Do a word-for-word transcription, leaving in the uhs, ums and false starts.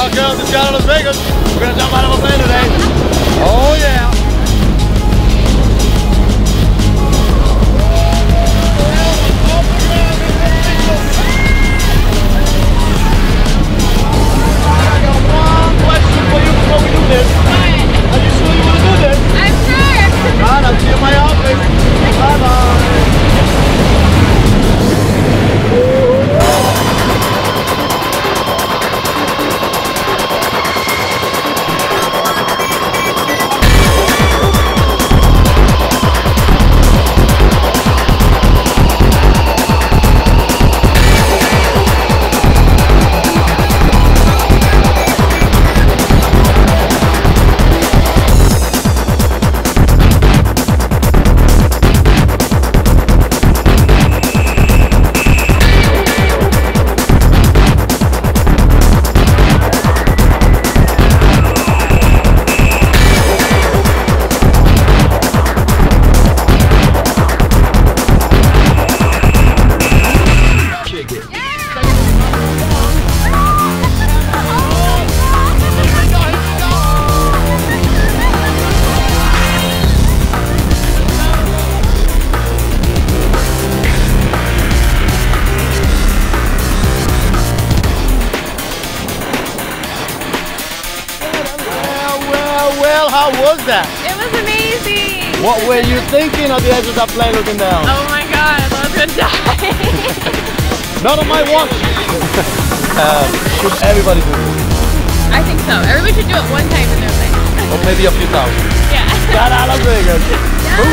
Welcome to Skydive Las Vegas. We're gonna jump out of a plane today. Oh yeah. I got one question for you before we do this. Are you sure you want to do this? I'm sure. Alright, I'll see you in my office. Bye bye. How was that? It was amazing. What were you thinking at the edge of that plane looking down? Oh my god, I was gonna die. Not on my watch. uh, should everybody do this? I think so. Everybody should do it one time in their life. Or maybe a few thousand. Yeah. Skydive Las Vegas. Yeah.